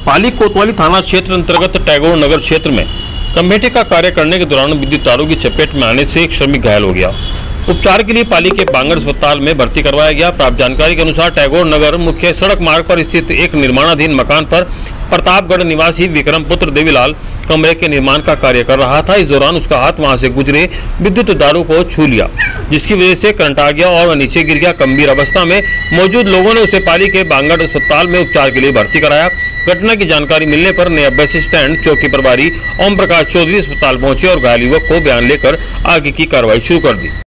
पाली कोतवाली थाना क्षेत्र अंतर्गत टैगोर नगर क्षेत्र में कमेटी का कार्य करने के दौरान विद्युत तारों की चपेट में आने से एक श्रमिक घायल हो गया। उपचार के लिए पाली के बांगड़ अस्पताल में भर्ती करवाया गया। प्राप्त जानकारी के अनुसार टैगोर नगर मुख्य सड़क मार्ग पर स्थित एक निर्माणाधीन मकान पर प्रतापगढ़ निवासी विक्रम पुत्र देवीलाल कमरे के निर्माण का कार्य कर रहा था। इस दौरान उसका हाथ वहां से गुजरे विद्युत तारों को छू लिया, जिसकी वजह से करंट आ गया और वह नीचे गिर गया। गंभीर अवस्था में मौजूद लोगों ने उसे पाली के बांगड़ अस्पताल में उपचार के लिए भर्ती कराया। घटना की जानकारी मिलने पर नया बस स्टैंड चौकी प्रभारी ओम प्रकाश चौधरी अस्पताल पहुंचे और घायल युवक को बयान लेकर आगे की कार्रवाई शुरू कर दी।